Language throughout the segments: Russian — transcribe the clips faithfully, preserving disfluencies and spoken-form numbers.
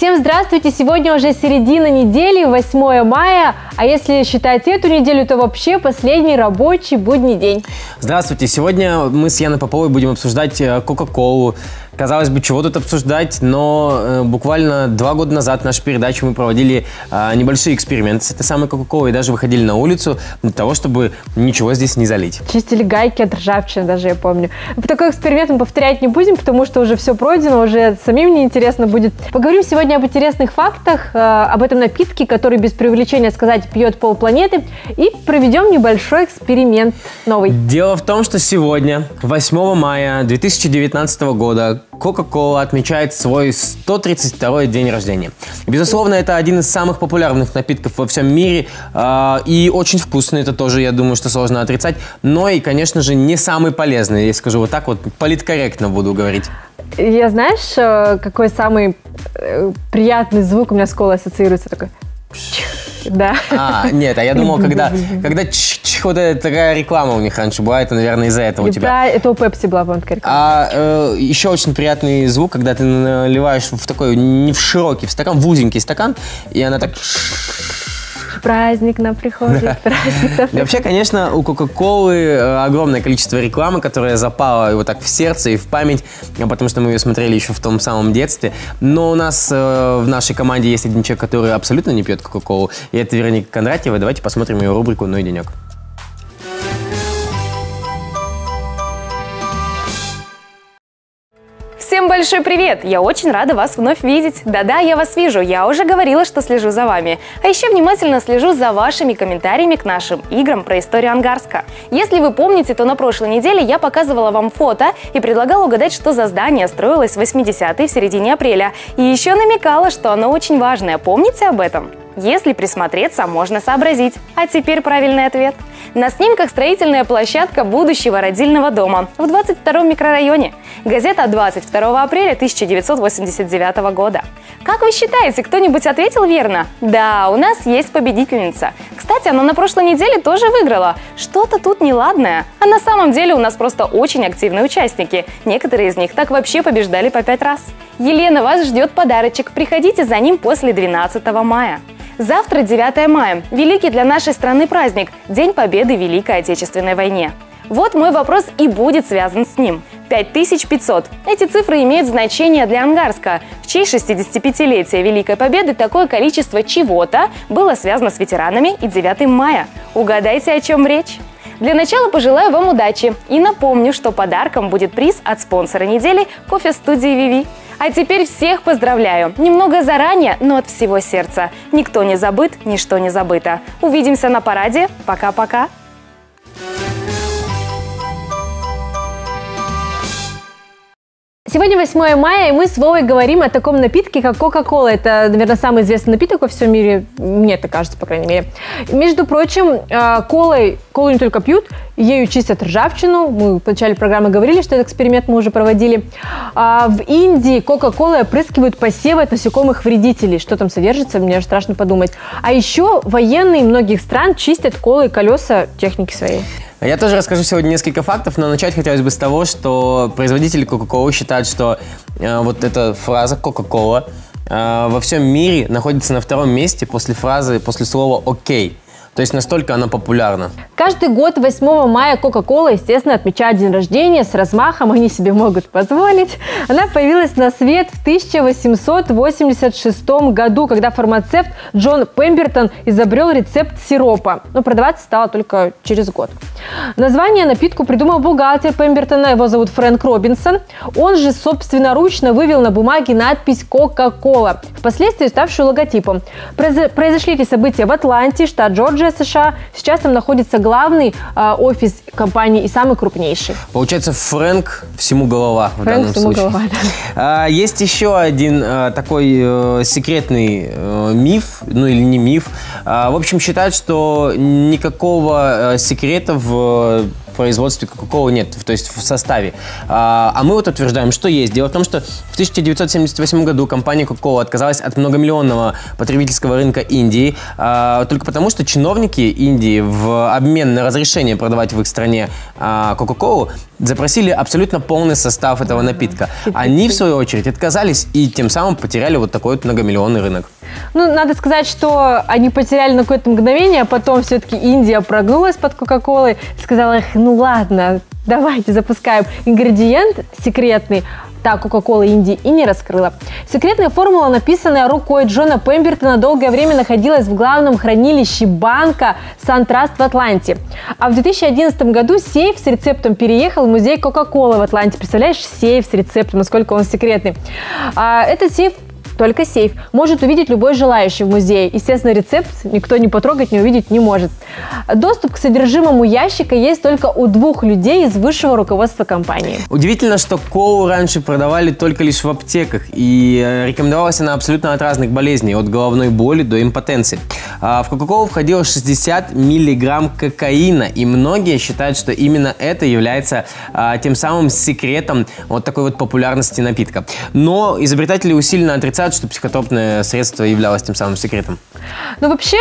Всем здравствуйте! Сегодня уже середина недели, восьмое мая, а если считать эту неделю, то вообще последний рабочий будний день. Здравствуйте! Сегодня мы с Яной Поповой будем обсуждать Кока-Колу. Казалось бы, чего тут обсуждать, но э, буквально два года назад в нашей передаче мы проводили э, небольшие эксперименты с этой самой Кока-Колой и даже выходили на улицу для того, чтобы ничего здесь не залить. Чистили гайки от ржавчины, даже я помню. Такой эксперимент мы повторять не будем, потому что уже все пройдено, уже самим неинтересно будет. Поговорим сегодня об интересных фактах, э, об этом напитке, который, без преувеличения сказать, пьет полпланеты, и проведем небольшой эксперимент новый. Дело в том, что сегодня, восьмого мая две тысячи девятнадцатого года, Coca-Cola отмечает свой сто тридцать второй день рождения. Безусловно, это один из самых популярных напитков во всем мире э, и очень вкусный, это тоже, я думаю, что сложно отрицать, но и, конечно же, не самый полезный, я скажу вот так вот, политкорректно буду говорить. Я знаешь, какой самый приятный звук у меня с колой ассоциируется? Такой... Да. А, нет, а я думал, когда, когда ч-ч, вот эта такая реклама у них раньше была, это, наверное, из-за этого у тебя. Да, это у Пепси была, по-моему, такая реклама. А э, еще очень приятный звук, когда ты наливаешь в такой, не в широкий, в стакан, в узенький стакан, и она так... Праздник нам приходит, праздник нам. Вообще, конечно, у Кока-Колы огромное количество рекламы, которая запала вот так в сердце и в память, потому что мы ее смотрели еще в том самом детстве. Но у нас э, в нашей команде есть один человек, который абсолютно не пьет Кока-Колу, и это Вероника Кондратьева. Давайте посмотрим ее рубрику «Ну и денек». Всем большой привет! Я очень рада вас вновь видеть. Да-да, я вас вижу, я уже говорила, что слежу за вами. А еще внимательно слежу за вашими комментариями к нашим играм про историю Ангарска. Если вы помните, то на прошлой неделе я показывала вам фото и предлагала угадать, что за здание строилось в восьмидесятые в середине апреля. И еще намекала, что оно очень важное. Помните об этом? Если присмотреться, можно сообразить. А теперь правильный ответ. На снимках строительная площадка будущего родильного дома в двадцать втором микрорайоне. Газета двадцать второго апреля тысяча девятьсот восемьдесят девятого года. Как вы считаете, кто-нибудь ответил верно? Да, у нас есть победительница. Кстати, она на прошлой неделе тоже выиграла. Что-то тут неладное. А на самом деле у нас просто очень активные участники. Некоторые из них так вообще побеждали по пять раз. Елена, вас ждет подарочек. Приходите за ним после двенадцатого мая. Завтра девятое мая. Великий для нашей страны праздник – День Победы в Великой Отечественной войне. Вот мой вопрос и будет связан с ним. пять тысяч пятьсот. Эти цифры имеют значение для Ангарска. В честь шестидесятипятилетия Великой Победы такое количество чего-то было связано с ветеранами и девятым мая. Угадайте, о чем речь? Для начала пожелаю вам удачи и напомню, что подарком будет приз от спонсора недели кофе-студии Vivi. А теперь всех поздравляю. Немного заранее, но от всего сердца. Никто не забыт, ничто не забыто. Увидимся на параде. Пока-пока. Сегодня восьмое мая, и мы с Вовой говорим о таком напитке, как Кока-Кола. Это, наверное, самый известный напиток во всем мире, мне это кажется, по крайней мере. Между прочим, колой, колу не только пьют, ею чистят ржавчину. Мы в начале программы говорили, что этот эксперимент мы уже проводили. В Индии Кока-Колой опрыскивают посевы от насекомых вредителей. Что там содержится, мне аж страшно подумать. А еще военные многих стран чистят колой колеса техники своей. Я тоже расскажу сегодня несколько фактов, но начать хотелось бы с того, что производители Coca-Cola считают, что э, вот эта фраза Coca-Cola э, во всем мире находится на втором месте после фразы, после слова «окей». То есть настолько она популярна. Каждый год восьмого мая Coca-Cola, естественно, отмечает день рождения с размахом, они себе могут позволить. Она появилась на свет в тысяча восемьсот восемьдесят шестом году, когда фармацевт Джон Пембертон изобрел рецепт сиропа. Но продаваться стало только через год. Название напитку придумал бухгалтер Пембертона, его зовут Фрэнк Робинсон. Он же собственноручно вывел на бумаге надпись Coca-Cola, впоследствии ставшую логотипом. Произошли эти события в Атланте, штат Джорджия, США. Сейчас там находится главный э, офис компании и самый крупнейший. Получается, Фрэнк всему голова в Фрэнк данном всему случае. голова, да. а, есть еще один а, такой а, секретный а, миф, ну или не миф. А, в общем, считают, что никакого а, секрета в в производстве Кока-Колы нет, то есть в составе. А мы вот утверждаем, что есть. Дело в том, что в тысяча девятьсот семьдесят восьмом году компания Coca-Cola отказалась от многомиллионного потребительского рынка Индии только потому, что чиновники Индии в обмен на разрешение продавать в их стране Coca-Cola запросили абсолютно полный состав этого напитка. Они, в свою очередь, отказались и тем самым потеряли вот такой вот многомиллионный рынок. Ну, надо сказать, что они потеряли на какое-то мгновение, а потом все-таки Индия прогнулась под Кока-Колой и сказала их, ну ладно, давайте запускаем ингредиент секретный. Так, Кока-Кола Индии и не раскрыла. Секретная формула, написанная рукой Джона Пембертона, долгое время находилась в главном хранилище банка SunTrust в Атланте. А в две тысячи одиннадцатом году сейф с рецептом переехал в музей Кока-Колы в Атланте. Представляешь, сейф с рецептом, насколько он секретный. А этот сейф, только сейф, может увидеть любой желающий в музее. Естественно, рецепт никто не потрогать, не увидеть не может. Доступ к содержимому ящика есть только у двух людей из высшего руководства компании. Удивительно, что колу раньше продавали только лишь в аптеках, и рекомендовалась она абсолютно от разных болезней, от головной боли до импотенции. В Кока-Колу входило шестьдесят миллиграмм кокаина, и многие считают, что именно это является тем самым секретом вот такой вот популярности напитка. Но изобретатели усиленно отрицают, что психотропное средство являлось тем самым секретом. Ну, вообще,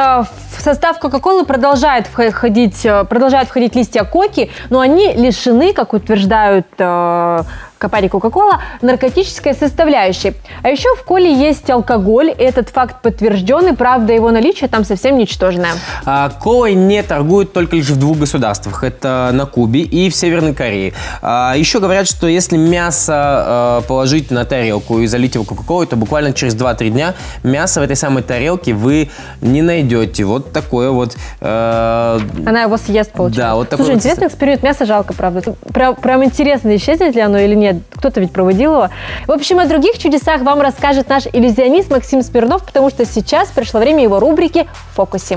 в состав Кока-Колы продолжают входить, продолжают входить листья коки, но они лишены, как утверждают компания Coca-Cola, наркотической составляющей. А еще в коле есть алкоголь. Этот факт подтвержден, и правда его наличие там совсем ничтожное. А, колой не торгуют только лишь в двух государствах. Это на Кубе и в Северной Корее. А, еще говорят, что если мясо а, положить на тарелку и залить его Кока-Колой, то буквально через два-три дня мясо в этой самой тарелке вы не найдете. Вот такое вот... А... Она его съест, получается. Да, вот такой. Слушай, вот... интересный эксперимент. Мясо жалко, правда. Прям, прям интересно, исчезнет ли оно или нет. Кто-то ведь проводил его. В общем, о других чудесах вам расскажет наш иллюзионист Максим Смирнов, потому что сейчас пришло время его рубрики «В фокусе».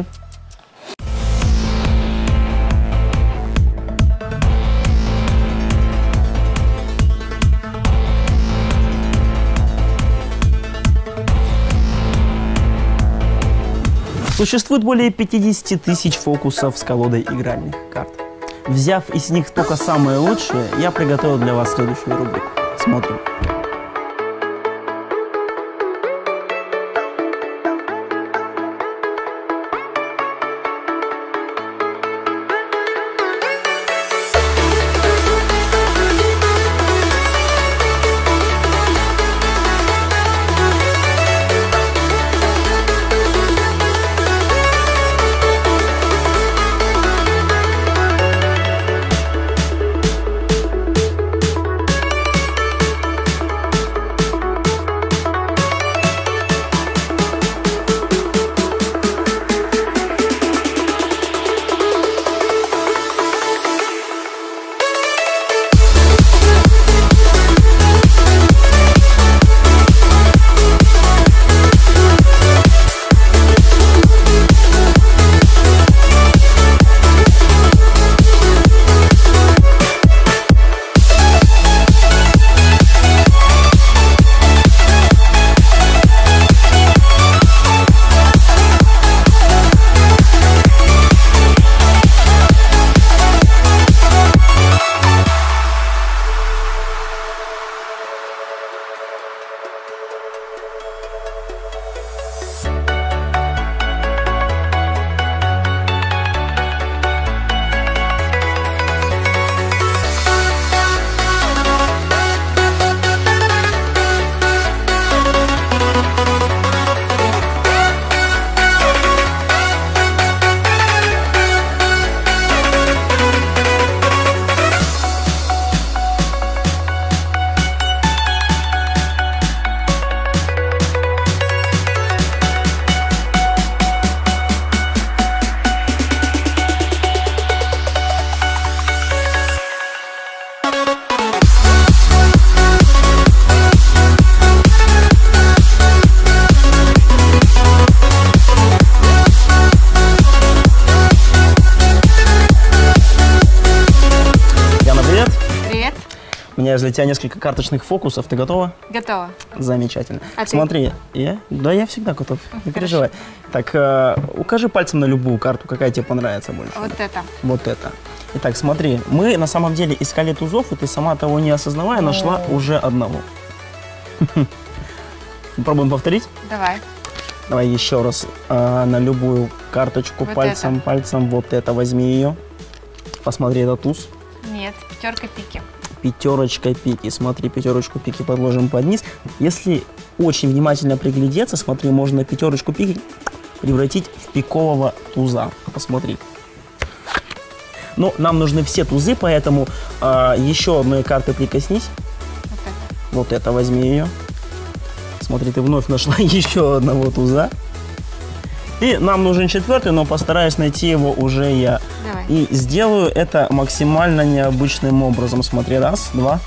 Существует более пятидесяти тысяч фокусов с колодой игральных карт. Взяв из них только самые лучшие, я приготовил для вас следующую рубрику. Смотрим. представляешь для тебя несколько карточных фокусов. Ты готова? Готова. Замечательно. А ты? Смотри, я? Да, я всегда готов. Не переживай. Так, э, укажи пальцем на любую карту, какая тебе понравится больше. Вот это. Вот это. Итак, смотри, мы на самом деле искали тузов, и ты сама того не осознавая, нашла уже одного. Попробуем повторить? Давай. Давай еще раз э, на любую карточку Вот пальцем, это. пальцем. Вот это возьми ее. Посмотри, это туз. Нет, пятерка пики. Пятерочка пики. Смотри, пятерочку пики подложим под низ. Если очень внимательно приглядеться, смотри, можно пятерочку пики превратить в пикового туза. Посмотри. Но нам нужны все тузы, поэтому э, еще одной карты прикоснись. Вот это. Вот это возьми ее. Смотри, ты вновь нашла еще одного туза. И нам нужен четвертый, но постараюсь найти его уже я. Давай. И сделаю это максимально необычным образом. Смотри, раз, два,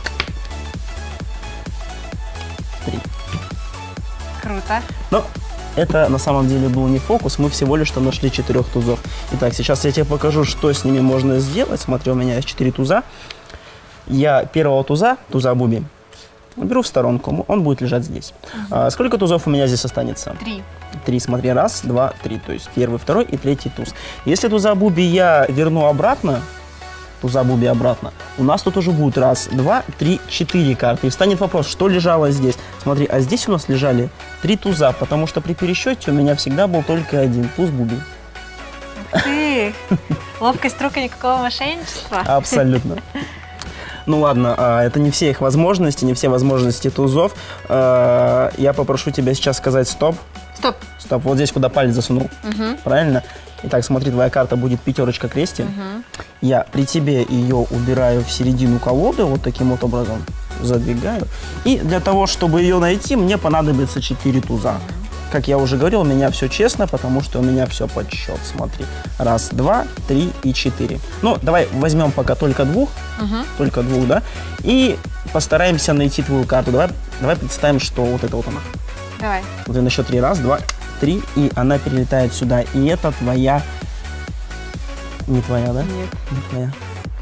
три. Круто. Но это на самом деле был не фокус, мы всего лишь там нашли четырех тузов. Итак, сейчас я тебе покажу, что с ними можно сделать. Смотри, у меня есть четыре туза. Я первого туза, туза Буби, беру в сторонку, он будет лежать здесь. Угу. А сколько тузов у меня здесь останется? Три. Три, смотри, раз, два, три. То есть первый, второй и третий туз. Если туза Буби я верну обратно, туза Буби обратно, у нас тут уже будет раз, два, три, четыре карты. И встанет вопрос, что лежало здесь. Смотри, а здесь у нас лежали три туза, потому что при пересчете у меня всегда был только один туз Буби. Ты! Ловкость рук и никакого мошенничества. Абсолютно. Ну ладно, это не все их возможности, не все возможности тузов. Я попрошу тебя сейчас сказать стоп. Стоп. Стоп, вот здесь, куда палец засунул. Угу. Правильно? Итак, смотри, твоя карта будет пятерочка крестик. Угу. Я при тебе ее убираю в середину колоды, вот таким вот образом задвигаю. И для того, чтобы ее найти, мне понадобится четыре туза. Как я уже говорил, у меня все честно, потому что у меня все под счет. Смотри. Раз, два, три и четыре. Ну, давай возьмем пока только двух. Угу. Только двух, да? И постараемся найти твою карту. Давай, давай представим, что вот это вот она. Давай. Вот я на счет три. Раз, два, три. И она перелетает сюда. И это твоя... Не твоя, да? Нет. Не твоя.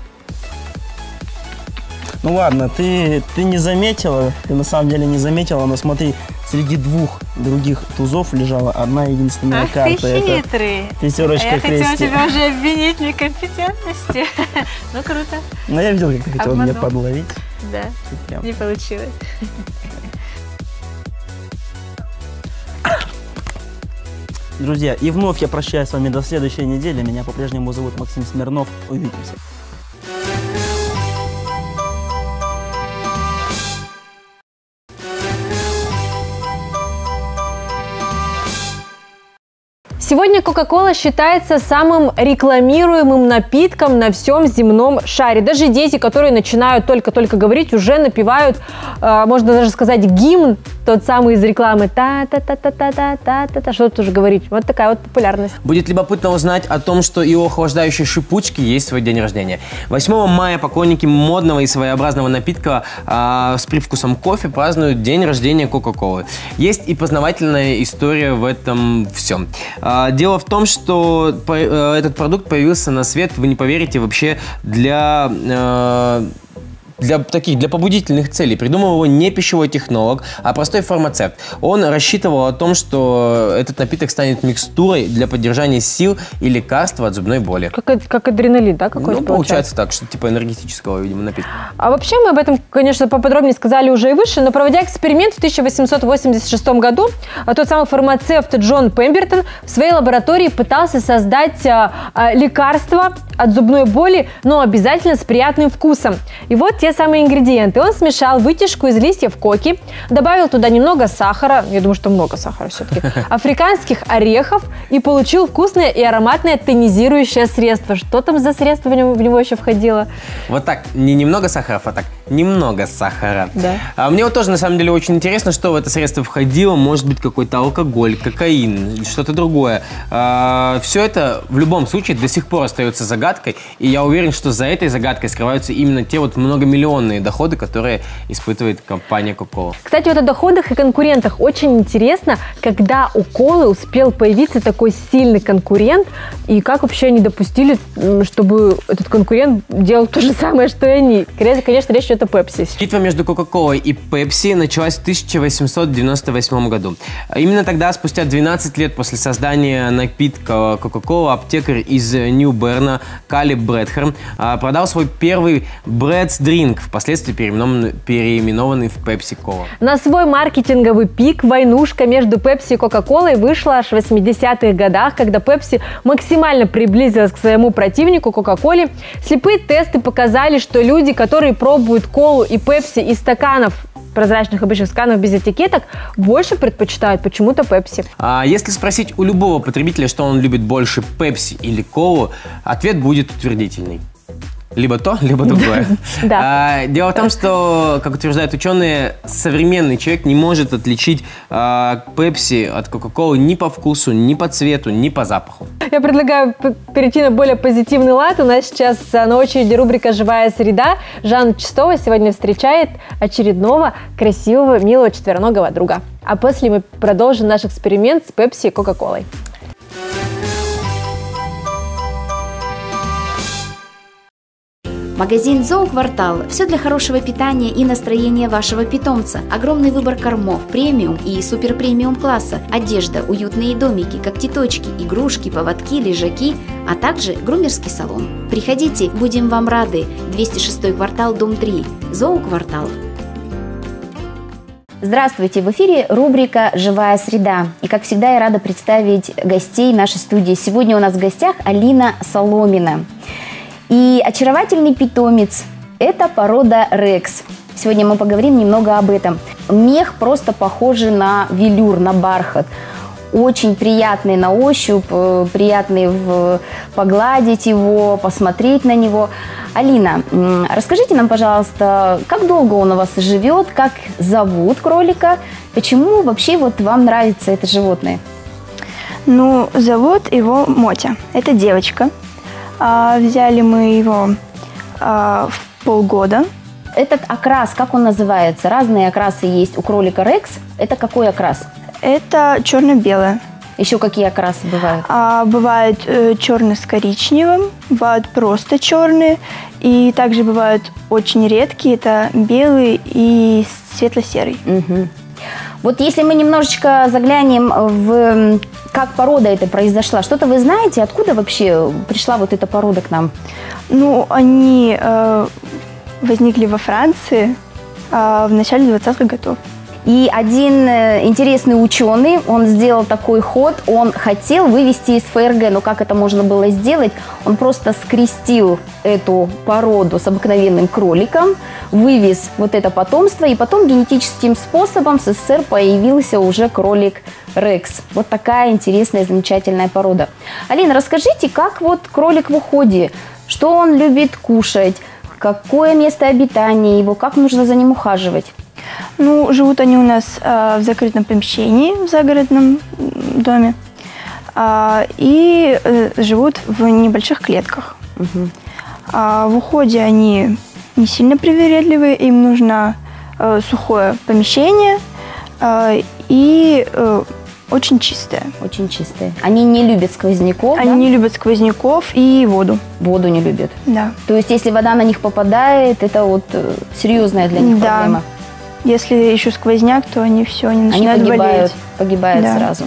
Ну ладно, ты, ты не заметила, ты на самом деле не заметила, но смотри, среди двух других тузов лежала одна единственная Ах, карта. ты хитрый. Это пятерочка А я хотела крестик. тебя уже обвинить в некомпетентности. Ну, круто. Но я видел, как ты хотела меня Обманул. подловить. Да, Ты прям- не получилось. Друзья, и вновь я прощаюсь с вами до следующей недели. Меня по-прежнему зовут Максим Смирнов. Увидимся. Сегодня Coca-Cola считается самым рекламируемым напитком на всем земном шаре. Даже дети, которые начинают только-только говорить, уже напевают, э, можно даже сказать, гимн, тот самый из рекламы. Та-та-та-та-та-та-та-та. Что тут уже говорить? Вот такая вот популярность. Будет любопытно узнать о том, что и у охлаждающей шипучки есть свой день рождения. восьмого мая поклонники модного и своеобразного напитка э, с привкусом кофе празднуют день рождения Coca-Cola. Есть и познавательная история в этом всем. Дело в том, что этот продукт появился на свет, вы не поверите, вообще для... Для таких, для побудительных целей. Придумал его не пищевой технолог, а простой фармацевт. Он рассчитывал о том, что этот напиток станет микстурой для поддержания сил и лекарства от зубной боли. Как, как адреналин, да, какой-то Ну, получается так, что типа энергетического, видимо, напитка. А вообще мы об этом, конечно, поподробнее сказали уже и выше, но проводя эксперимент в тысяча восемьсот восемьдесят шестом году, тот самый фармацевт Джон Пембертон в своей лаборатории пытался создать а, а, лекарство от зубной боли, но обязательно с приятным вкусом. И вот те самые ингредиенты. Он смешал вытяжку из листьев коки, добавил туда немного сахара, я думаю, что много сахара все-таки, африканских орехов и получил вкусное и ароматное тонизирующее средство. Что там за средство в него, в него еще входило? Вот так, не немного сахара, а так, немного сахара. Да. А мне вот тоже, на самом деле, очень интересно, что в это средство входило. Может быть, какой-то алкоголь, кокаин, что-то другое. А, все это в любом случае до сих пор остается загадкой. И я уверен, что за этой загадкой скрываются именно те вот многомиллионные миллионные доходы, которые испытывает компания Coca-Cola. Кстати, вот о доходах и конкурентах очень интересно, когда у колы успел появиться такой сильный конкурент, и как вообще они допустили, чтобы этот конкурент делал то же самое, что и они. Конечно, речь идет о Pepsi. Битва между Coca-Cola и Pepsi началась в тысяча восемьсот девяносто восьмом году. Именно тогда, спустя двенадцать лет после создания напитка Coca-Cola, аптекарь из Нью-Берна Калиб Брэдхерн продал свой первый Брэдс Дринк, впоследствии переименованный, переименованный в Pepsi-Cola. На свой маркетинговый пик войнушка между Pepsi и Coca-Cola вышла аж в восьмидесятых годах, когда Pepsi максимально приблизилась к своему противнику Coca-Cola. Слепые тесты показали, что люди, которые пробуют колу и Pepsi из стаканов, прозрачных обычных стаканов без этикеток, больше предпочитают почему-то Pepsi. А если спросить у любого потребителя, что он любит больше, Pepsi или колу, ответ будет утвердительный. Либо то, либо другое. Да. А, дело в том, что, как утверждают ученые, современный человек не может отличить а, Pepsi от Coca-Cola ни по вкусу, ни по цвету, ни по запаху. Я предлагаю перейти на более позитивный лад. У нас сейчас на очереди рубрика «Живая среда». Жанна Чистова сегодня встречает очередного красивого, милого четвероногого друга. А после мы продолжим наш эксперимент с Pepsi и Coca-Colой. Магазин «Зооквартал» – все для хорошего питания и настроения вашего питомца. Огромный выбор кормов, премиум и супер-премиум класса, одежда, уютные домики, когтеточки, игрушки, поводки, лежаки, а также грумерский салон. Приходите, будем вам рады. двести шестой квартал, дом три. «Зооквартал». Здравствуйте! В эфире рубрика «Живая среда». И, как всегда, я рада представить гостей нашей студии. Сегодня у нас в гостях Алина Соломина. И очаровательный питомец – это порода Рекс. Сегодня мы поговорим немного об этом. Мех просто похожий на велюр, на бархат. Очень приятный на ощупь, приятный в... погладить его, посмотреть на него. Алина, расскажите нам, пожалуйста, как долго он у вас живет, как зовут кролика, почему вообще вот вам нравится это животное? Ну, зовут его Мотя. Это девочка. А, взяли мы его а, в полгода. Этот окрас, как он называется? Разные окрасы есть у кролика Рекс. Это какой окрас? Это черно-белое. Еще какие окрасы бывают? А, бывают э, черный с коричневым, бывают просто черные. И также бывают очень редкие, это белый и светло-серый. Угу. Вот если мы немножечко заглянем в как порода эта произошла, что-то вы знаете, откуда вообще пришла вот эта порода к нам? Ну, они э, возникли во Франции э, в начале двадцатых годов. И один интересный ученый, он сделал такой ход, он хотел вывести из ФРГ, но как это можно было сделать? Он просто скрестил эту породу с обыкновенным кроликом, вывез вот это потомство, и потом генетическим способом в СССР появился уже кролик Рекс. Вот такая интересная, замечательная порода. Алина, расскажите, как вот кролик в уходе, что он любит кушать, какое место обитания его, как нужно за ним ухаживать? Ну, живут они у нас э, в закрытом помещении, в загородном доме, э, и э, живут в небольших клетках. Угу. А в уходе они не сильно привередливые, им нужно э, сухое помещение э, и э, очень чистое. Очень чистое. Они не любят сквозняков, Они да? не любят сквозняков и воду. Воду не любят. Да. То есть, если вода на них попадает, это вот серьезная для них Да. проблема. Если еще сквозняк, то они все, они Они начинают погибают, болеть. погибают Да. сразу.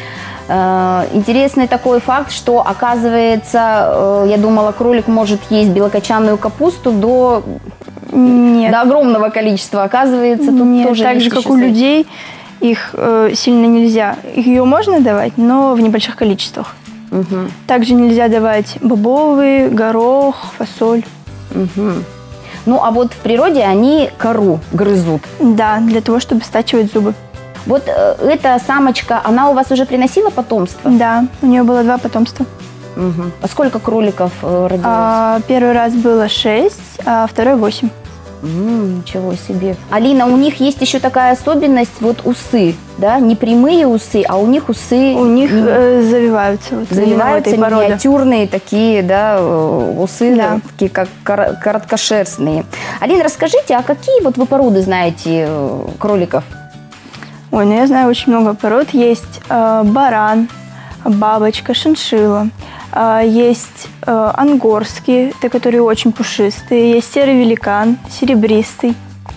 Э, Интересный такой факт, что, оказывается, э, я думала, кролик может есть белокочанную капусту до, Нет. до огромного количества. Оказывается, тут Нет, тоже так есть же, как еще у свои- людей, их э, сильно нельзя. Ее можно давать, но в небольших количествах. Мгм, Также нельзя давать бобовые, горох, фасоль. мгм. Ну, а вот в природе они кору грызут. Да, для того, чтобы стачивать зубы. Вот э, эта самочка, она у вас уже приносила потомство? Да, у нее было два потомства. Мгм. А сколько кроликов э, родилось? А, первый раз было шесть, а второй восемь. М, ничего себе. Алина, у них есть еще такая особенность, вот усы, да, не прямые усы, а у них усы... У них м, э, завиваются. Вот завиваются именно у этой породы. миниатюрные такие, да, э, усы, Да. да, такие как кор- короткошерстные. Алина, расскажите, а какие вот вы породы знаете э, кроликов? Ой, ну я знаю очень много пород. Есть э, баран, бабочка, шиншилла. Э, есть э, ангорские, те, которые очень пушистые. Есть серый великан, серебристый.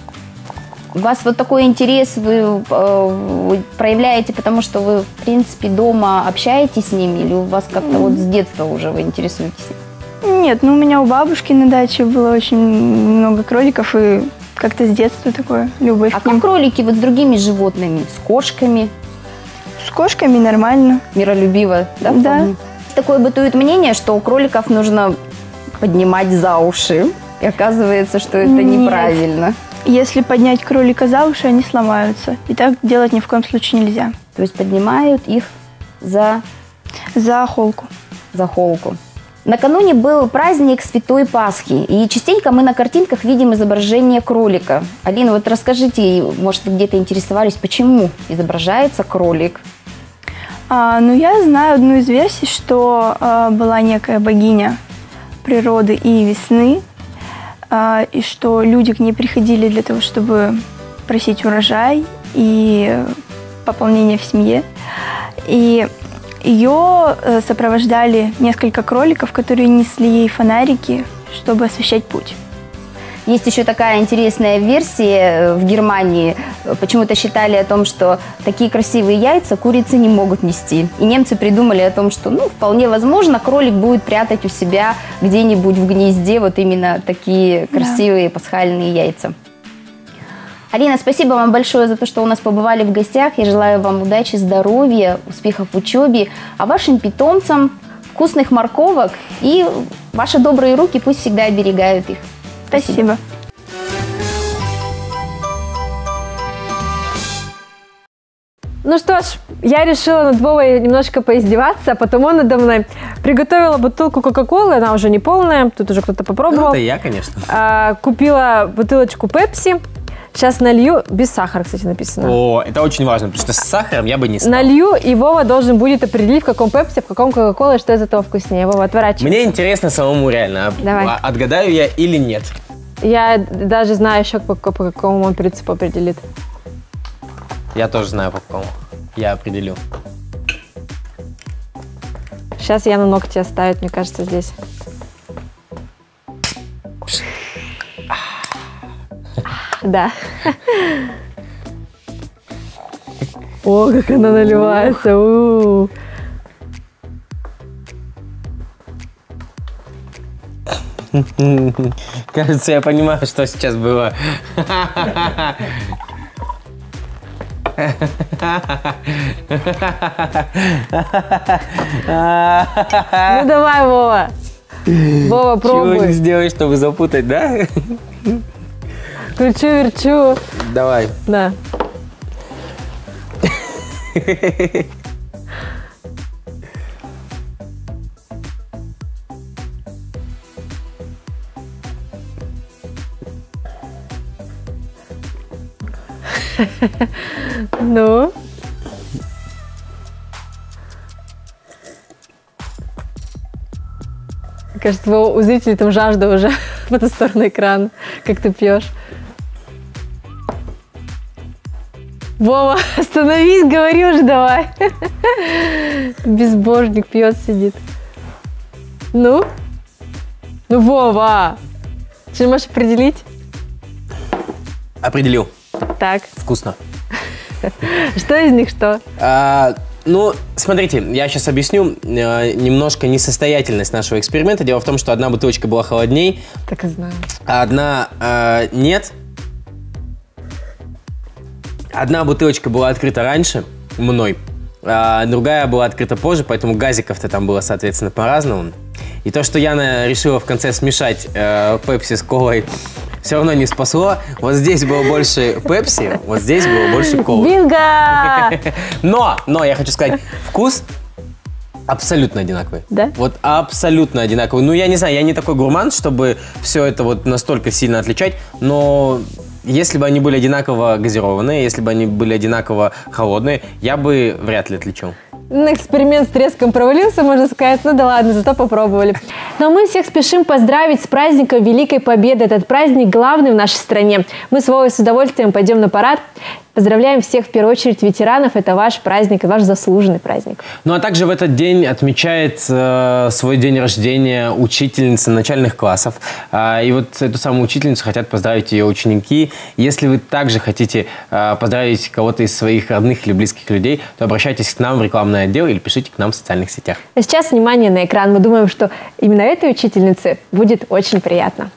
У вас вот такой интерес вы, э, вы проявляете, потому что вы, в принципе, дома общаетесь с ними, или у вас как-то вот с детства уже вы интересуетесь? Нет, ну у меня у бабушки на даче было очень много кроликов, и как-то с детства такое, любовь А к ним. как кролики вот с другими животными? С кошками? С кошками нормально. Миролюбиво, да? Да. вполне? Такое бытует мнение, что у кроликов нужно поднимать за уши. И оказывается, что это Нет. неправильно. Если поднять кролика за уши, они сломаются. И так делать ни в коем случае нельзя. То есть поднимают их за, За холку. за холку. Накануне был праздник Святой Пасхи, и частенько мы на картинках видим изображение кролика. Алина, вот расскажите, может, вы где-то интересовались, почему изображается кролик? А, ну, я знаю одну из версий, что а, была некая богиня природы и весны, а, и что люди к ней приходили для того, чтобы просить урожай и пополнение в семье. И ее э, сопровождали несколько кроликов, которые несли ей фонарики, чтобы освещать путь. Есть еще такая интересная версия в Германии. Почему-то считали о том, что такие красивые яйца курицы не могут нести. И немцы придумали о том, что, ну, вполне возможно, кролик будет прятать у себя где-нибудь в гнезде вот именно такие красивые пасхальные яйца. Алина, спасибо вам большое за то, что у нас побывали в гостях. Я желаю вам удачи, здоровья, успехов в учебе, а вашим питомцам вкусных морковок, и ваши добрые руки пусть всегда оберегают их. Спасибо. Ну что ж, я решила над Вовой немножко поиздеваться, а потому он надо мной приготовила бутылку Кока-Колы, она уже не полная, тут уже кто-то попробовал. Ну, это я, конечно. А, купила бутылочку Пепси, сейчас налью, без сахара, кстати, написано. О, это очень важно, потому что с сахаром я бы не стал. Налью, и Вова должен будет определить, в каком Пепси, в каком Кока-Кола, что из этого вкуснее. Вова, отворачивайся. Мне интересно самому реально, Давай. а- отгадаю я или нет. Я даже знаю еще, по, по какому он принципу определит. Я тоже знаю по какому. Я определю. Сейчас я на ногти оставить, мне кажется, здесь. Да. О, как она наливается. У-у-у. Кажется, я понимаю, что сейчас было. Ну давай, Вова. Вова, Чего не пробуй. сделать, чтобы запутать, да? Кручу, верчу. Давай. Да. Ну? Кажется, у зрителей там жажда уже по ту сторону экрана, как ты пьешь. Вова, остановись, говори уже давай. Безбожник пьет, сидит. Ну? Ну, Вова! Ты не можешь определить? Определил. Так, Вкусно. что из них что? А, ну, смотрите, я сейчас объясню э, немножко несостоятельность нашего эксперимента. Дело в том, что одна бутылочка была холодней, Так и знаю. а одна э, нет. Одна бутылочка была открыта раньше мной, а другая была открыта позже, поэтому газиков-то там было, соответственно, по-разному. И то, что Яна решила в конце смешать э, пепси с колой, все равно не спасло. Вот здесь было больше пепси, вот здесь было больше колы. Бинго! Но, но, я хочу сказать, вкус Абсолютно одинаковые. Да? Вот абсолютно одинаковые. Ну, я не знаю, я не такой гурман, чтобы все это вот настолько сильно отличать, но если бы они были одинаково газированные, если бы они были одинаково холодные, я бы вряд ли отличил. Эксперимент с треском провалился, можно сказать. Ну да ладно, зато попробовали. Но мы всех спешим поздравить с праздником Великой Победы. Этот праздник главный в нашей стране. Мы с Вовой с удовольствием пойдем на парад. Поздравляем всех, в первую очередь, ветеранов. Это ваш праздник, ваш заслуженный праздник. Ну а также в этот день отмечает э, свой день рождения учительница начальных классов. Э, и вот эту самую учительницу хотят поздравить ее ученики. Если вы также хотите э, поздравить кого-то из своих родных или близких людей, то обращайтесь к нам в рекламный отдел или пишите к нам в социальных сетях. А сейчас внимание на экран. Мы думаем, что именно этой учительнице будет очень приятно.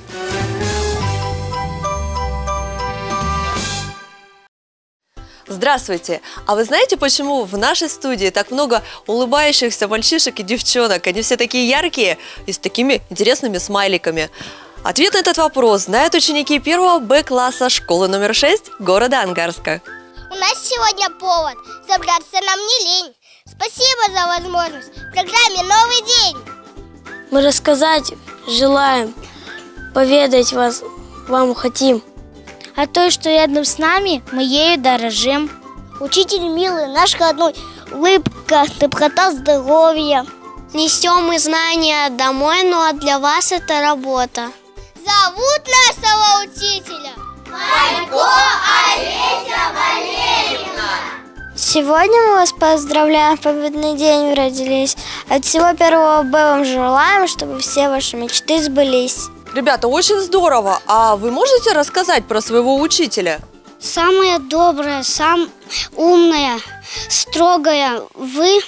Здравствуйте! А вы знаете, почему в нашей студии так много улыбающихся мальчишек и девчонок? Они все такие яркие и с такими интересными смайликами. Ответ на этот вопрос знают ученики первого Б класса школы номер шесть города Ангарска. У нас сегодня повод собраться нам не лень. Спасибо за возможность в программе «Новый день». Мы рассказать желаем, поведать вас, вам хотим. А то, что рядом с нами, мы ею дорожим. Учитель милый, наш родной, улыбка, доброта, здоровье. Несем мы знания домой, ну а для вас это работа. Зовут нашего учителя Манько Олеся Валерьевна. Сегодня мы вас поздравляем, в победный день вы родились. От всего первого Б вам желаем, чтобы все ваши мечты сбылись. Ребята, очень здорово! А вы можете рассказать про своего учителя? Самая добрая, самая умная, строгая. Вы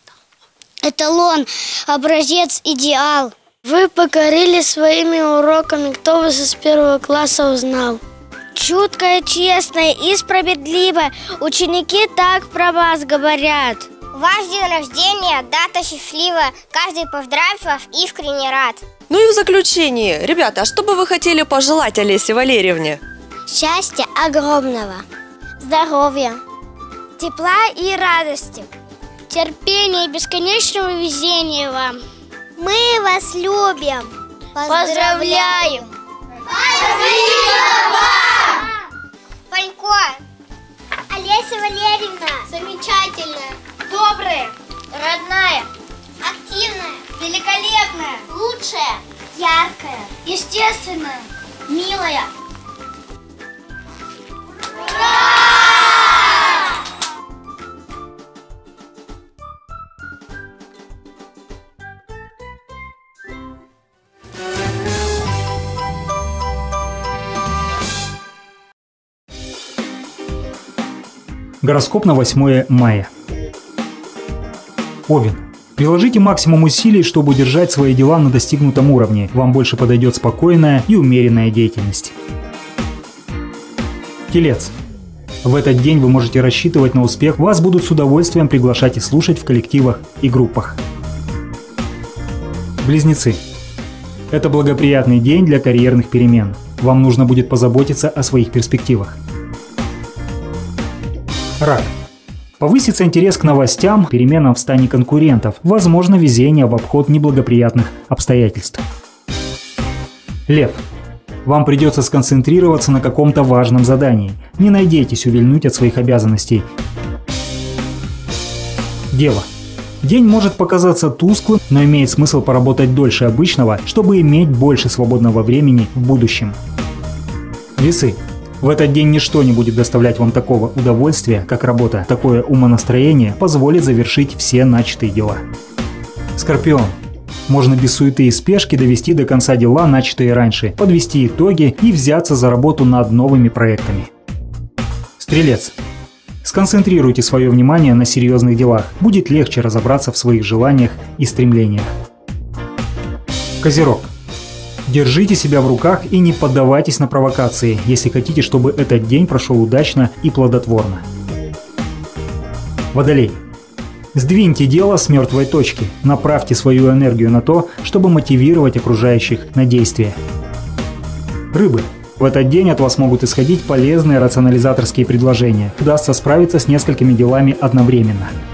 эталон, образец, идеал. Вы покорили своими уроками, кто вас из первого класса узнал. Чуткая, честная и справедливая. Ученики так про вас говорят. Ваш день рождения, дата счастливая. Каждый поздравив вас искренне рад. Ну и в заключение, ребята, а что бы вы хотели пожелать Олесе Валерьевне? Счастья огромного, здоровья, тепла и радости, терпения и бесконечного везения вам. Мы вас любим. Поздравляем! Спасибо вам! Панько, Олеся Валерьевна замечательная, добрая, родная, активная, великолепная, лучшая, яркая, естественная, милая. Гороскоп на восьмое мая. Овен. Приложите максимум усилий, чтобы удержать свои дела на достигнутом уровне. Вам больше подойдет спокойная и умеренная деятельность. Телец. В этот день вы можете рассчитывать на успех. Вас будут с удовольствием приглашать и слушать в коллективах и группах. Близнецы. Это благоприятный день для карьерных перемен. Вам нужно будет позаботиться о своих перспективах. Рак. Повысится интерес к новостям, переменам в стане конкурентов, возможно везение в обход неблагоприятных обстоятельств. Лев. Вам придется сконцентрироваться на каком-то важном задании. Не надейтесь увильнуть от своих обязанностей. Дева. День может показаться тусклым, но имеет смысл поработать дольше обычного, чтобы иметь больше свободного времени в будущем. Весы. В этот день ничто не будет доставлять вам такого удовольствия, как работа. Такое умонастроение позволит завершить все начатые дела. Скорпион. Можно без суеты и спешки довести до конца дела, начатые раньше, подвести итоги и взяться за работу над новыми проектами. Стрелец. Сконцентрируйте свое внимание на серьезных делах. Будет легче разобраться в своих желаниях и стремлениях. Козерог. Держите себя в руках и не поддавайтесь на провокации, если хотите, чтобы этот день прошел удачно и плодотворно. Водолей. Сдвиньте дело с мертвой точки, направьте свою энергию на то, чтобы мотивировать окружающих на действие. Рыбы. В этот день от вас могут исходить полезные рационализаторские предложения. Удастся справиться с несколькими делами одновременно.